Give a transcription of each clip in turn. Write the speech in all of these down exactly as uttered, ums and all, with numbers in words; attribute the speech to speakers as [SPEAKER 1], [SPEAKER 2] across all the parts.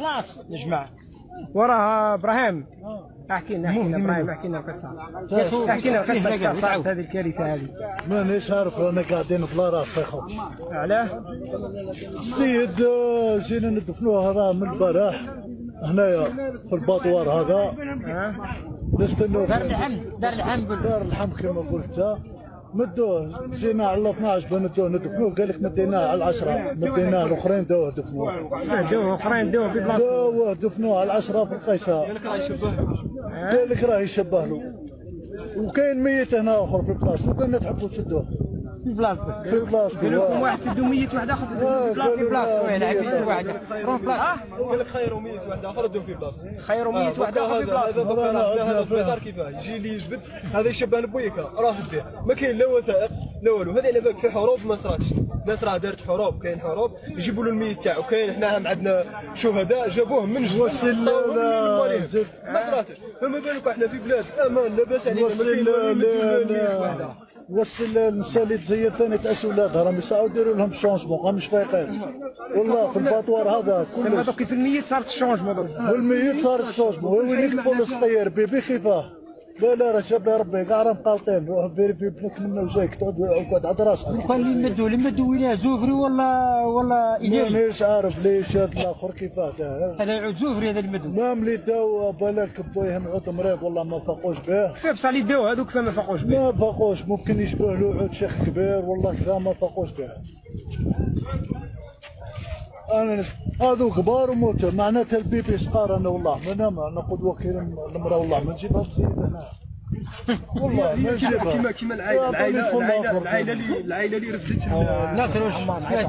[SPEAKER 1] خلاص الجماعه.
[SPEAKER 2] وراه ابراهيم احكي لنا احكي لنا ابراهيم احكي لنا القصه احكي لنا القصه كيف صارت هذه الكارثه هذه.
[SPEAKER 3] مانيش عارف رانا قاعدين بلا راس يا خويا.
[SPEAKER 2] علاه؟
[SPEAKER 3] السيد جينا ندفنوه راه من البارح هنايا في الباطوار هذا. نستناو
[SPEAKER 1] دار الحمد دار الحمد
[SPEAKER 3] دار الحمد كما قلت. مدوه جينا على اثناش باه ندوه ندفنوه قال لك مديناه على العشرة مديناه الاخرين داوه دفنوه.
[SPEAKER 2] داوه الاخرين داوه في بلاصتو.
[SPEAKER 3] داوه دفنوه على العشرة في القيسة. قال لك راه يشبه له. قال لك راه يشبه له. وكاين ميت هنا اخر في بلاصتو قالنا تحبوا تشدوه.
[SPEAKER 2] في بلاصتو
[SPEAKER 3] في بلاصتو
[SPEAKER 2] قال لكم واحد تدو ميت واحد اخر في بلاصتو في بلاصتو.
[SPEAKER 1] وين عيب واحد روح بلاصتو.
[SPEAKER 4] قال لك خيروا ميت واحد اخر دو في بلاصتو.
[SPEAKER 2] خيروا ميت واحد اخر في بلاصتو.
[SPEAKER 4] هذا السبيطار كيفاه يجي اللي يجبد هذا يشبه لبويكا راه في الدير ما كاين لا وثائق لا والو. هذا على بالك في حروب ما صراتش. الناس راه دارت حروب كاين حروب يجيبوا له الميت تاعو. كاين حنا هم عندنا شهداء جابوهم من جوا ما صراتش. فما بالك احنا في بلاد امان لاباس علينا ما كاين والو.
[SPEAKER 3] وصل النساء اللي تزير ثاني تاس ولادها راهم يسعوا يديروا لهم شونجمون راهم مش فايقين والله في الباطوار هذا كلش.
[SPEAKER 2] تما دوك في الميت صارت الشونجمون دوك.
[SPEAKER 3] في الميت صارت الشونجمون وين الفلوس طير بيبي خفاه. لا لا راه شاب ربي كاع راهم قالطين روح فيريفي بنك منا وجايك تقعد وقعد عند راسك.
[SPEAKER 1] وقال لي مدوا لي مدوا ويناه زوفري ولا ولا إيدي.
[SPEAKER 3] مانيش عارف ليش هذا الاخر كيفاه
[SPEAKER 1] هذا يعود زوفري هذا اللي مدوا.
[SPEAKER 3] ما ملي داو بالك بويه معود مريض والله ما فاقوش به.
[SPEAKER 2] كيف بصح اللي داو هذوك ما فاقوش به.
[SPEAKER 3] ما فاقوش ممكن يشبه له عود شيخ كبير والله كذا ما فاقوش به. انا هذو كبار وموت معناتها البيبي صغار. انا والله ما نام انا قدوه كي المراه والله ما نجيبها السيد هنا والله ما نجيبها.
[SPEAKER 4] كيما كيما العائله العائله العائله العائله اللي العائله اللي رفدت
[SPEAKER 1] ناصر واش سمعت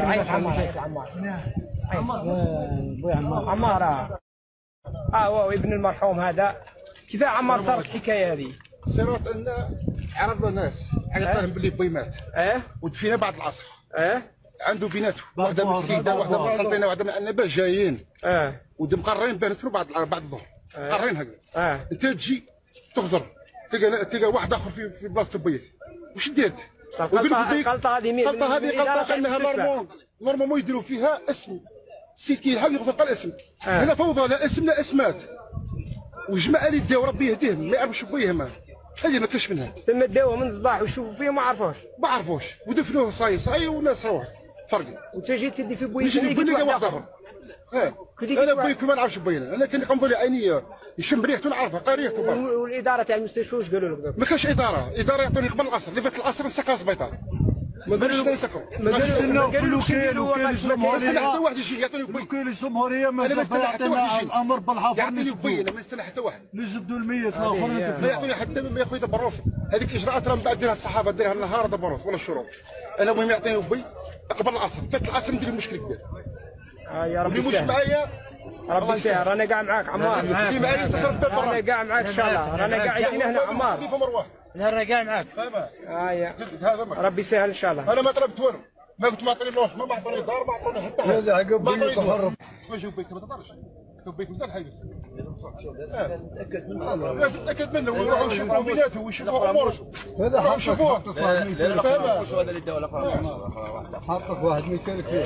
[SPEAKER 2] عمار عمار اه واو ابن المرحوم هذا. كيف عمار صارت الحكايه هذه؟
[SPEAKER 5] صارت ان عرفنا ناس عرفنا لهم باللي بوي مات
[SPEAKER 2] اه
[SPEAKER 5] ودفينا بعد العصر.
[SPEAKER 2] اه
[SPEAKER 5] عنده بيناته واحده مسكينه واحده مسلطينه واحده من النبات جايين
[SPEAKER 2] اه
[SPEAKER 5] ودمقرين بان ثرو بعد بعد الظهر قرين هكذا.
[SPEAKER 2] اه
[SPEAKER 5] انت تجي تغزر تلقى تلقى واحد اخر في في بلاصه بيك واش ديرت؟
[SPEAKER 2] الغلطه هذه مين؟
[SPEAKER 5] الغلطه هذه غلطه انها نورمال نورمال يديروا فيها اسم السيد كي يحاول يغزر قال اسم.
[SPEAKER 2] آه.
[SPEAKER 5] هنا فوضى لا اسم لا اسمات والجماعه اللي داو ربي يهديهم ما يعرفوش بويه ما هذه ما كاش منها.
[SPEAKER 2] تما داوه من الصباح ويشوفوا فيه ما عرفوش
[SPEAKER 5] ما عرفوش ودفنوه صاي صاي والناس روح فرقي.
[SPEAKER 2] وانت جيت تدي في بويك
[SPEAKER 5] نجي نقول لك واحد اخر. اه انا بويك ما نعرفش بوينا انا كان يقوم لي عيني يشم ريحته نعرفها قال ريحته.
[SPEAKER 2] والاداره تاع المستشفى واش قالوا لك؟
[SPEAKER 5] ما كاش اداره اداره يعطوني قبل العصر اللي فات العصر نسكر السبيطار ما قالوش يسكروا.
[SPEAKER 2] ما قالوا
[SPEAKER 3] في الوكيل وكيل الجمهوريه
[SPEAKER 5] حتى واحد يجي يعطوني بوي.
[SPEAKER 3] وكيل الجمهوريه ما
[SPEAKER 5] يعطينا
[SPEAKER 3] الامر بالحفر
[SPEAKER 5] يعطيني بوي ما يستنى حتى واحد.
[SPEAKER 3] نجدوا الميت الاخر
[SPEAKER 5] ما يعطوني حتى ما ياخذ دبروس. هذيك اجراءات راه من بعد ديرها الصحافه ديرها النهار دبروس ولا الشروط. انا المهم يعطيني بوي قبل العصر فات العصر ندير مشكل كبير.
[SPEAKER 2] اه يا ربي
[SPEAKER 5] اللي مش معايا
[SPEAKER 2] ربي يسهل رانا كاع معاك عمار.
[SPEAKER 5] اللي معايا
[SPEAKER 2] رانا كاع معاك ان شاء الله رانا قاعدين هنا عمار.
[SPEAKER 1] رانا كاع معاك.
[SPEAKER 2] اه يا ربي يسهل ان شاء الله.
[SPEAKER 5] انا ما طلبت والو ما قلت ما عطوني فلوس ما عطوني دار ما عطوني حتى حاجه.
[SPEAKER 3] هذا عقب بيك تهرب.
[SPEAKER 5] واش بيك ما تقدرش بيك مزال حاجه. تتاكد منه لا تتاكد منه ويروحوا يشوفوا بيناتهم ويشوفوا امورهم.
[SPEAKER 3] هذا حقك
[SPEAKER 5] يشوفوه
[SPEAKER 3] هذا اللي داو حقك واحد ما يشارك فيه.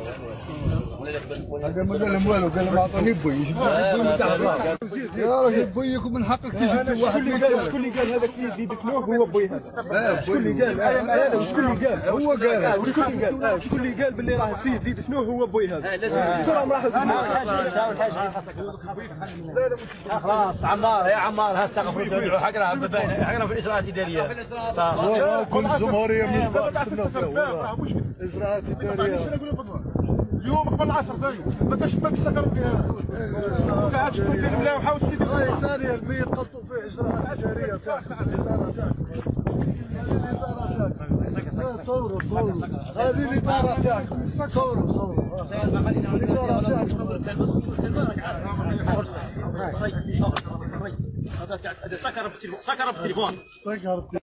[SPEAKER 3] هذا ما قال لهم والو قال لهم اعطوني بوي يا راجل بويك ومن حقك تجي واحد ما يشارك.
[SPEAKER 4] شكون اللي قال هذاك السيد اللي دفنوه هو بوي هذا؟
[SPEAKER 3] شكون اللي قال؟
[SPEAKER 4] انا شكون اللي قال؟
[SPEAKER 3] هو قال.
[SPEAKER 4] شكون اللي قال؟ شكون اللي قال باللي راه السيد اللي دفنوه هو بوي هذا؟ كلهم راحوا
[SPEAKER 1] خلاص عمار يا عمار ها استغفروا ترجعوا حقنا حقنا في الاجراءات الاداريه.
[SPEAKER 3] كل الجمهوريه من اجراءات اداريه.
[SPEAKER 5] اليوم قبل العصر ثاني ما كاش ما سكروا فيها. ساعات شفتوا في الملاح وحاول تسيد
[SPEAKER 3] ثانيه الميت قلطوا فيه اجراءات اداريه. صوروا صوروا هذه الاداره تاعكم صوروا صوروا الاداره تاعكم.
[SPEAKER 1] هذا سكر بالتليفون.